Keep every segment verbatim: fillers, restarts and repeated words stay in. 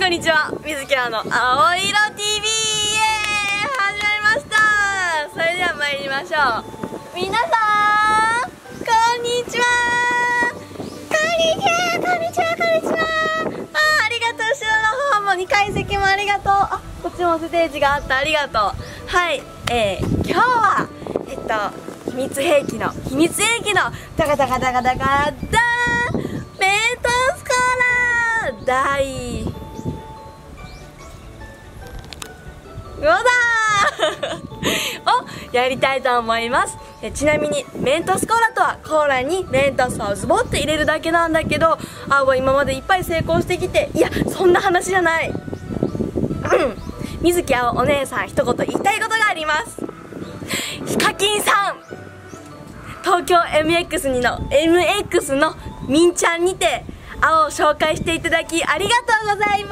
んにちは、みずきらの青色 ティーブイ イエーイ、始まりました。それでは参りましょう。皆さんこんにちは、こんにちは、こんにちは、こんにちは。あ、ありがとう。後ろの方もにかい席もありがとう。あ、こっちもステージがあった、ありがとう。はい、えー、今日はえっと秘密兵器の秘密兵器のダカダカダカダカダーメントスコーラー第ごだをやりたいと思います。えちなみにメントスコーラとはコーラにメントスをズボッと入れるだけなんだけど、青は今までいっぱい成功してきて、いやそんな話じゃない。うん水木青お姉さん一言言いたいことがあります。ヒカキンさん、東京 エムエックス にの エムエックス のみんちゃんにて青を紹介していただきありがとうございます。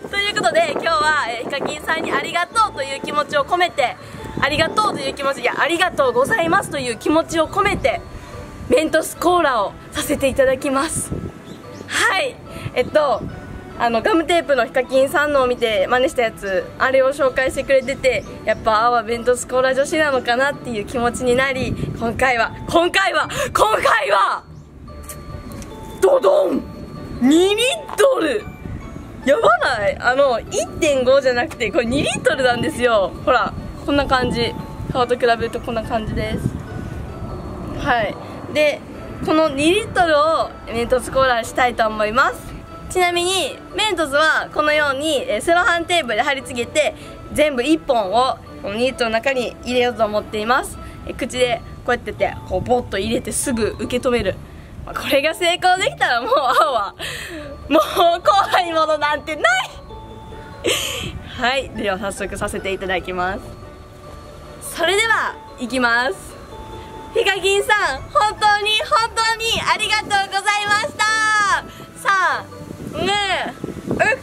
ということで今日は、えー、ヒカキンさんにありがとうという気持ちを込めて、ありがとうという気持ち、いやありがとうございますという気持ちを込めてメントスコーラをさせていただきます。はい、えっとあのガムテープのヒカキンさんのを見て真似したやつ、あれを紹介してくれてて、やっぱ青はメントスコーラ女子なのかなっていう気持ちになり、今回は今回は今回はドドンにリットル、やばない？あの いってんご じゃなくてこれにリットルなんですよ。ほらこんな感じ、顔と比べるとこんな感じです。はい、でこのにリットルをメントスコーラしたいと思います。ちなみにメントスはこのようにセロハンテープで貼り付けて全部いっぽんをこのにリットルの中に入れようと思っています。口でこうやっててこうボッと入れてすぐ受け止める。これが成功できたらもう青はもう怖いものなんてないはい、では早速させていただきます。それではいきます。ヒカキンさん、本当に本当にありがとうございました。さあねえうっ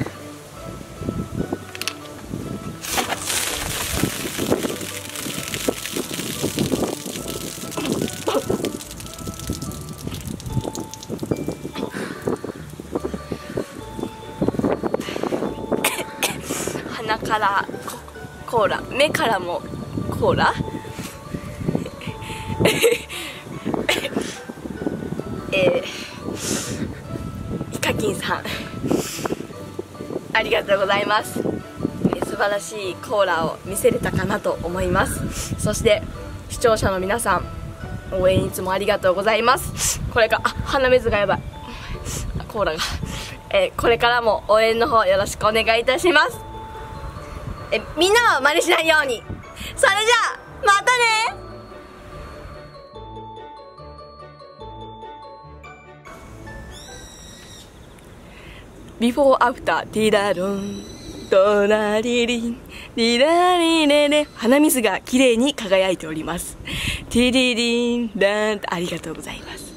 鼻からコーラ、目からもコーラえー、ヒカキンさんありがとうございます。素晴らしいコーラを見せれたかなと思います。そして視聴者の皆さん、応援いつもありがとうございます。これから、あ、鼻水がやばい、コーラが、えー、これからも応援の方よろしくお願いいたします。えみんなは真似しないように。それじゃあまたね。ビフォーアフターティラロントラリリンリラリレレ、鼻水が綺麗に輝いております。ティリリンラン、ありがとうございます。